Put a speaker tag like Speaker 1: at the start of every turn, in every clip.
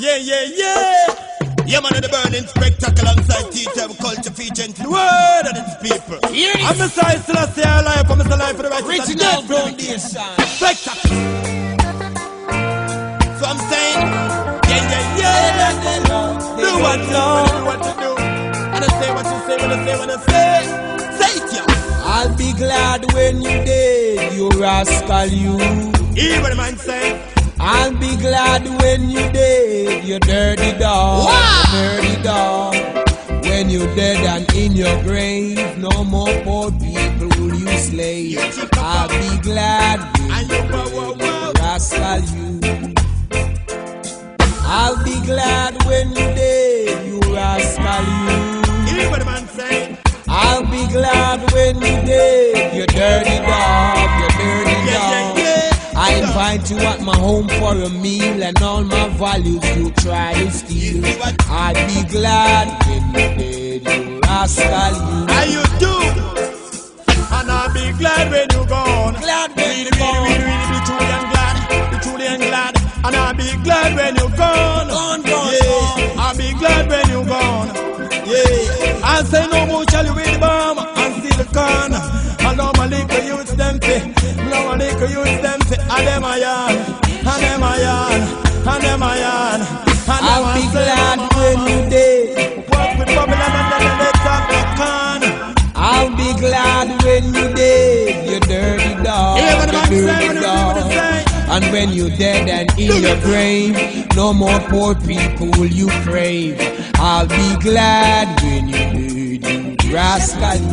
Speaker 1: Yeah. Yeah, man, of the burning spectacle alongside teacher, culture featuring to the word of its people. I'm the size till I say our life, I'm the life for the right.
Speaker 2: Original foundation.
Speaker 1: Spectacle. So I'm saying, yeah. Do what you do. And I say what you say, when I say. Say it, yeah.
Speaker 2: I'll be glad when you dead, you rascal, you.
Speaker 1: Hear what the man say.
Speaker 2: I'll be glad when you dead, you dirty dog.
Speaker 1: Wow.
Speaker 2: Dirty dog. When you dead and in your grave, no more poor people will you slay. I'll be glad when you dead, rascal, you. I'll be glad when you dead, you rascal, you.
Speaker 1: Hear what the man say.
Speaker 2: I'll be glad when you dead, you dirty dog, you dirty dog. I invite you at my home for a meal, and all my values you try to steal. I'll be glad when you dead, you rascal, you.
Speaker 1: How you do? And I'll be glad when you gone.
Speaker 2: Glad when you
Speaker 1: Really, be truly and glad. And I'll be glad when you gone. Yeah, I'll be glad when you gone. Yeah, I say no more shall you with the bomb and see the corner. I know my liquor use them fit. No my liquor use them fit. And them a yarn. And them a yarn. And them a yarn.
Speaker 2: I'll be glad when you dead.
Speaker 1: Work with Babylon and then they talk the corner.
Speaker 2: I'll be glad when you dead, you dirty dog, you dirty dog. And when you dead and in your grave, no more poor people will you crave. I'll be glad when you dead, you rascal.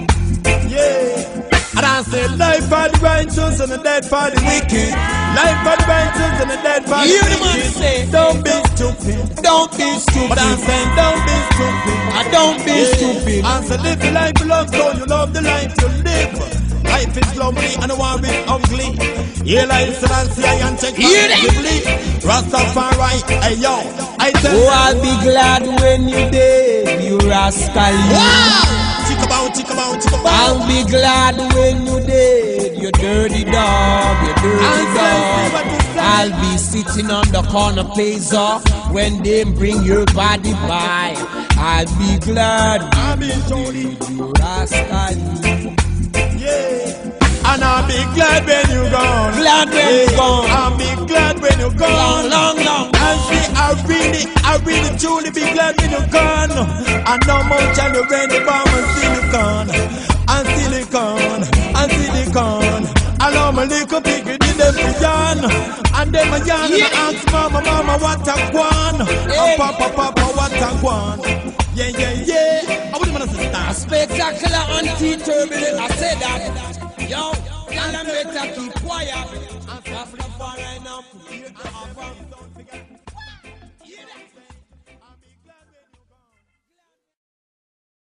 Speaker 1: Yeah. And I say life for the righteous and the dead for the wicked. Life for the righteous and the dead for the wicked. Don't be stupid.
Speaker 2: Don't be stupid.
Speaker 1: But I'm saying don't be stupid.
Speaker 2: Don't be stupid.
Speaker 1: I say live the life you love, so you love the life you live. Life is lovely and the war is ugly. Yeah, like Selassie and check Rastafari, hey yo, I tell you.
Speaker 2: Oh, I'll be glad when you dead, you rascal.
Speaker 1: Wow! Chick about.
Speaker 2: I'll be glad when you dead, you dirty dog, you dirty dog. I'll be sitting on the corner plaza when they bring your body by. I'll be glad when you dead, you rascal.
Speaker 1: Yeah. And I'll be glad when you're gone.
Speaker 2: Glad when you're gone.
Speaker 1: I'll be glad when you're gone.
Speaker 2: Long.
Speaker 1: And see, I really truly be glad when you're gone. And no more shall you rain the bomb and silicon. And all my little piggy did them for yarn. And then my yarn and I ask mama what I want. And papa what I want. Yeah. I wouldn't want to say that.
Speaker 2: Spectacular anti-turbulent, I said that. Yo, y'all better keep quiet. I'm from the far right now.